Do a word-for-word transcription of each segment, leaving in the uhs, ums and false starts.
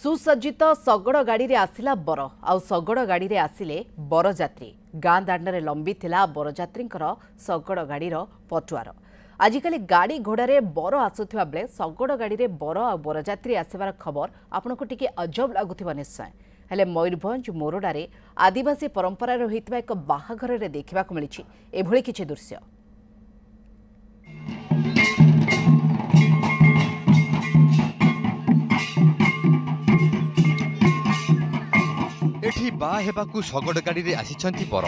सुसज्जित शगड़ गाड़ी रे आसिला बर आउ शगड़ गाड़ी रे आसिले बरजात्री गाँ दाण्डे लंबी थिला बरजात्रींकर शगड़ गाड़ीर पटुआर। आजिकाली गाड़ी घोड़े बर आसुवा बेले शगड़ गाड़ी रे बर आ बरजात्री आसबार खबर आपन को टिके अजब लगुथिबा निश्चय। हेले मयूरभंज मोरडारे आदिवासी परंपरा होइतबा एक बाहाघर रे देखिबाक मिलिछि एभଳି किछि दृश्य। एठी बा हेबाकू शगड़ गाड़ी रे आसिछंती बर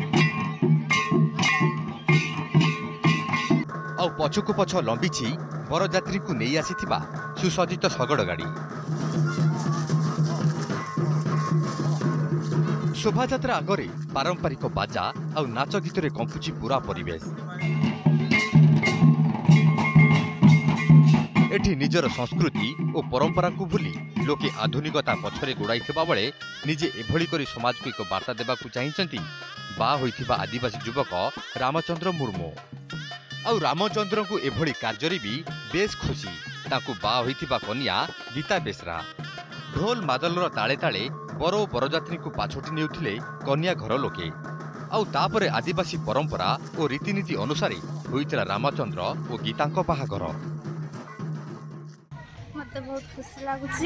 आउ पछकु पछ लंबिछि बरजात्री को नहीं आसीथिबा सुसज्जित शगड़ गाड़ी। शोभायात्रा आगरे पारंपरिक बाजा आउ नाच गीत रे कंपुची पूरा परिवेश। एठी निजर संस्कृति और परंपरा को भूली लोके आधुनिकता पछरे गोड़ाइथिबा बेले निजे एभली करी समाज को एक वार्ता देबाकू चाहिचंती बा होइथिबा आदिवासी युवक रामचंद्र मुर्मू। आउ रामचंद्र को एभली कार्य भी बेस खुशी ताकू बा होइथिबा कन्या गीता बेसरा। ढोल मादलर ताले ताले बर और बरजात्री को पाछोटी नेउथिले कन्या घर लोके। आउ तापरे आदिवासी परंपरा और रीतिनीति अनुसार होइतिला रामचंद्र और गीतांक बाहाघर। मत बहुत खुशी लगुच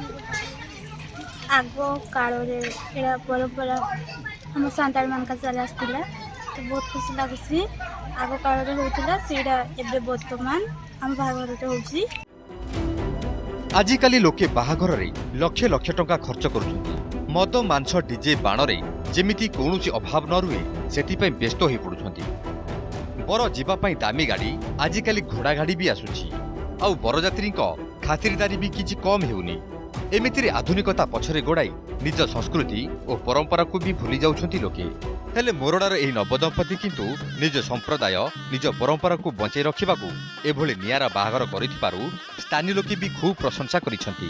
आग काल परंपरा हम सांताल मान का चल आसला तो बहुत खुशी लगुच आग काल होता से बर्तमान आम बाहाघर होची। आजिकाली लोके बाहाघर रे लक्ष लक्ष टंका खर्च करुछंती। मद मांस डीजे बाण रे जेमिति कोनोसी अभाव न रुहे सेति पय व्यस्त होई पडुछंती। बर जीवा पय दामी गाड़ी आजिकाली घोड़ा गाड़ी भी आसुची आउ बरजात्री खातिरदारी भी किछि कम हेउनी। एमितिरे आधुनिकता पछरे गोड़ाई निज संस्कृति और परंपरा को भी भूली जाउछंती लोके। हेले मोरडार एही नवदंपति किंतु निज संप्रदाय निज परंपरा को बंचाई रखिबाकू एभली नियारा बाहाघर करिथिबारु स्थानीय लोके भी खूब प्रशंसा करिसंती।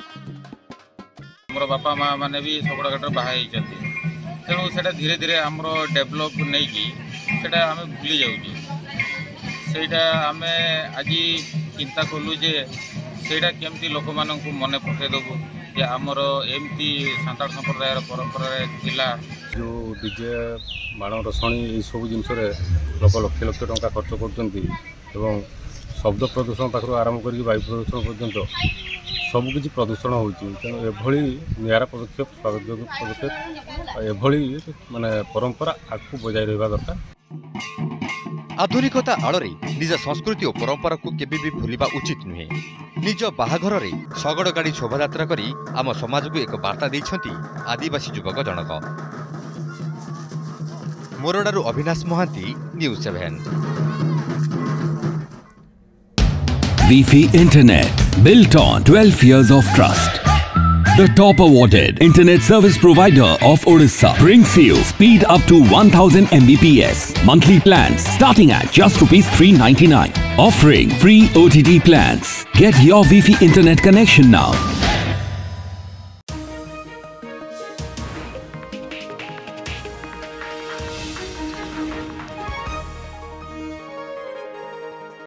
हमर बापा माँ माने भी शगड़ गाड़ी बाहा होइछंती तेणु सेटा धीरे धीरे हमरो डेवलप नै कि सेटा हमें भूली जाउची। सेटा हमें आज चिंता कलु जे सेटा केमती लोक मानन को मने पठे दबु जे हमरो एमती सांताल संप्रदाय परंपरा थिला। जो डीजे बाण रसणी ये सब जिनस लोक लक्ष लक्ष टंका खर्च करछंती एवं शब्द प्रदूषण पाखर आरंभ करके वायु प्रदूषण पर्यंत सबकि प्रदूषण होती। तेणु एभली नियारा पदक्षेप स्वागत पदक्षेप एभली माने परंपरा आगू बजाय रहा दरकार। आधुनिकता आड़े निज संस्कृति और परंपरा को केबे भी भूलिबा उचित नुहे। निज बाहाघर रे शगड़ गाड़ी शोभायात्रा करी आम समाज को एक वार्ता देइछंती आदिवासी युवक जनक। मोरडारू Avinash Mohanty, news seven. Wi-Fi Internet, built on twelve years of trust. The top awarded internet service provider of Odisha brings you speed up to one thousand megabits per second. Monthly plans starting at just rupees three ninety-nine. Offering free O T T plans. Get your Wi-Fi internet connection now.